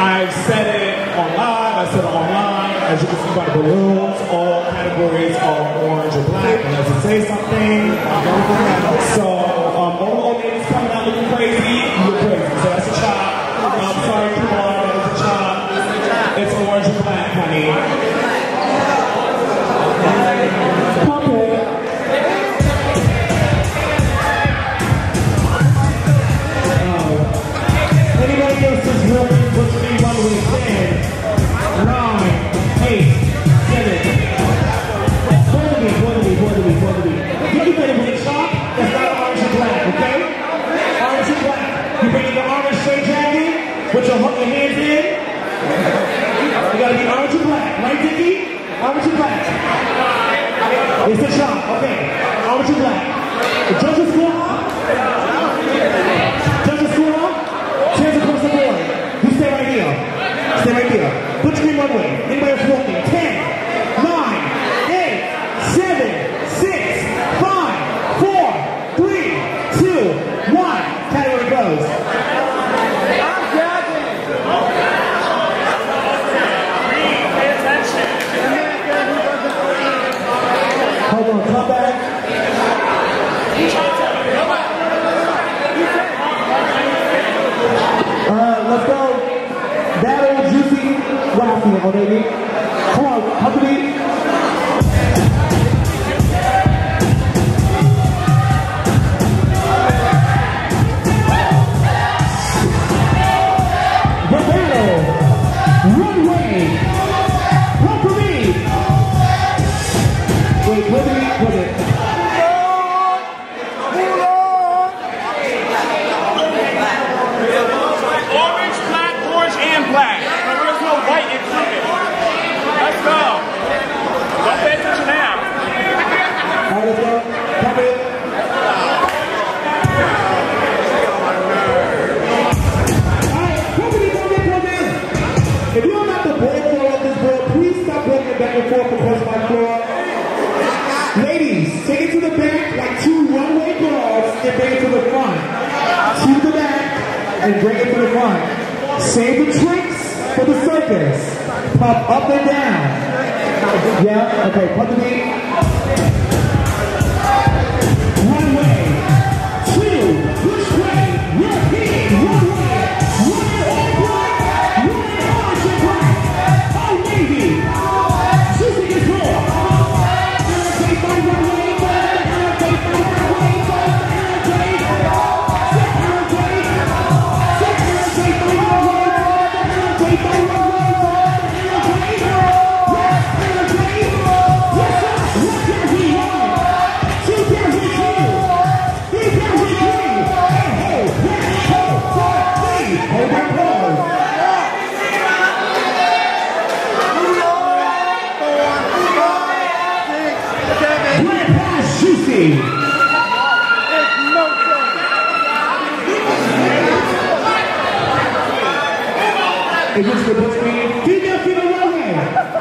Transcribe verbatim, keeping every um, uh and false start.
I've said it on live, I said it online. As you can see by the balloons, all categories are orange or black. Unless it say something. So, um, all the old ladies coming out looking crazy, you look crazy. So that's a chop. I'm sorry, come on, that was a chop. It's orange or black, honey. Pump it. Anybody else is ready? What's me one with ten, nine, eight, seven. Both of me, both of me, both of me, both of me. You can put it with a chalk. That's not orange and black, okay? Orange and black. You bring in the orange straight jacket with your, your hands in. You gotta be orange and black, right, Dicki? Orange and black. It's the chalk, okay. Orange and black. The judges score up. Judges score up. Hands across the board. You stay right here. Stay right here. Put your one way. Anybody else walking? ten, nine, eight, seven, six, five, four, three, two, one. Category goes. I'm judging. Pay attention. Hold on. Come back. Uh, let's go. That old juicy waffle, oh baby. Come on, company. The battle, runway, company. Wait, what did it? What did it? Black. No, there's no white included. Let's go. Don't pay attention now. All right, let's go. Come in. All right, company, come in, come in. If you don't have the board floor on this board, please stop walking back and forth across my floor. Ladies, take it to the back like two runway girls and bring it to the front. To the back and bring it to the front. Save the tricks for the circus. Pop up and down. Yeah, okay, put the beat. One way, two, which way, repeat, one way, one all black, one orange and black, all navy, choosing his floor. Take my runway, take my runway, take my It was the between female female runway.